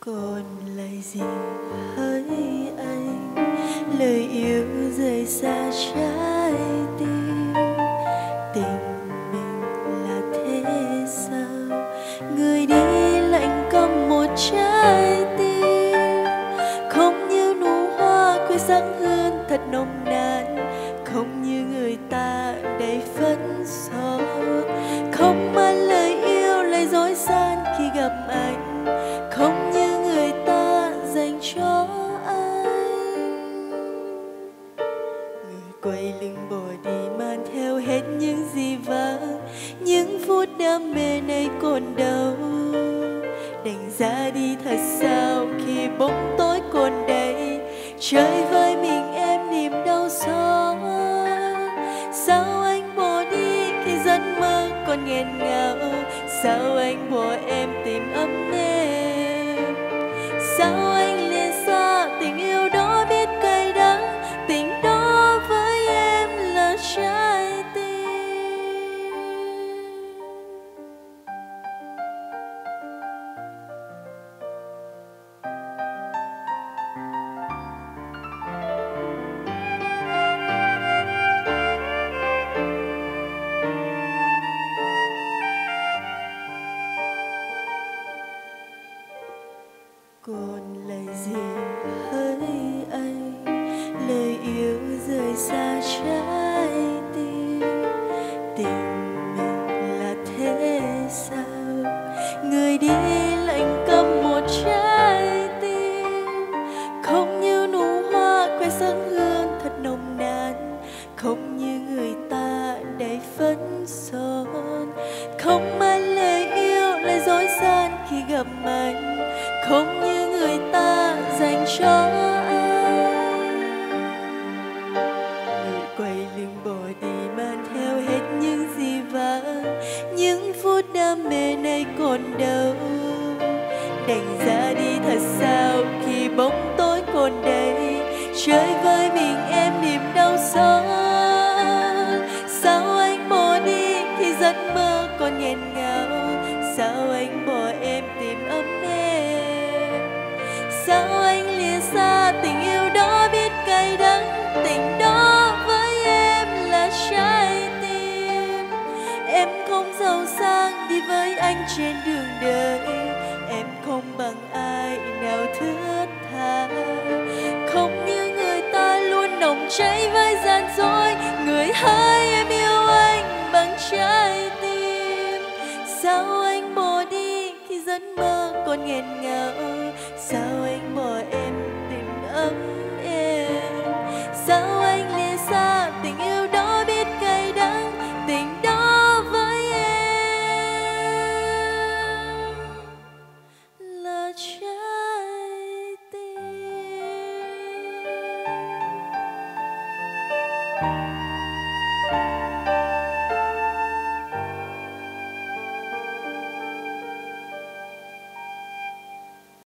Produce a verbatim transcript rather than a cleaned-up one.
còn lại gì hỡi anh, lời yêu rời xa trái tim. Tình mình là thế sao, người đi lạnh câm một trái tim. Không như nụ hoa quê sắc hương thật nồng nàn, không như người ta đầy phấn son. Không mang lời yêu lời dối gian khi gặp anh, không như người ta dành cho anh. Người quay lưng bỏ đi mang theo hết những gì vắng, những phút đam mê này còn đâu. Đành ra đi thật sao khi bóng tối còn đây, chơi với mình em niềm đau xót. Sao anh bỏ đi khi giấc mơ còn nghẹn ngào, sao anh bỏ em tìm ấm êm. Sao anh liền xa tình yêu đó biết cay đắng, tình đó với em là trái tim. Còn lại gì hỡi anh, lời yêu rời xa trái tim. Tình mình là thế sao, người đi lạnh câm một trái tim. Không như nụ hoa quê sắc hương thật nồng nàn, không như người ta đầy phấn son. Không mang lời yêu lời dối gian khi gặp anh, không như người ta dành cho anh. Người quay lưng bỏ đi mang theo hết những gì vắng, những phút đam mê này còn đâu. Đành ra đi thật sao khi bóng tối còn đây, chơi với mình em niềm đau xót. Sao anh bỏ đi khi giấc mơ còn nghẹn ngào, sao anh bỏ em tìm ấm êm. Sao anh lìa xa tình yêu đó biết cay đắng, tình đó với em là trái tim. Em không giàu sang đi với anh trên đường đời, em không bằng ai nào thướt tha. Không như người ta luôn nồng cháy với gian dối, người hỡi em yêu anh bằng trái tim. Sao anh bỏ đi khi giấc mơ còn nghẹn ngào, sao anh